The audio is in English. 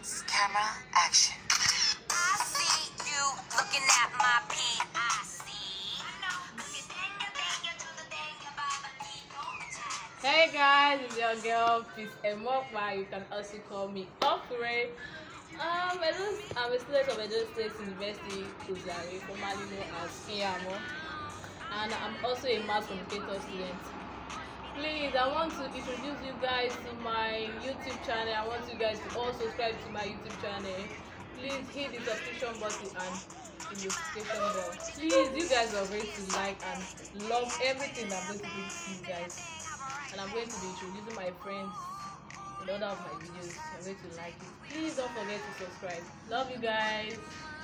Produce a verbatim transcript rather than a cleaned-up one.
Lights, camera, action. I see you looking at my P. I see. Hey guys, it's your girl, Peace Emokpae. You can also call me Emokpae. Um, I don't, I'm a student of Edo State University, Uzari, formerly known as Iyamo, and I'm also a mass communicator student. Please, I want to introduce you guys to my YouTube channel. I want you guys to all subscribe to my YouTube channel. Please hit the subscription button and the notification bell. Please, you guys are going to like and love everything I'm going to do to you guys. And I'm going to be introducing my friends in other of my videos. You're going to like it. Please don't forget to subscribe. Love you guys.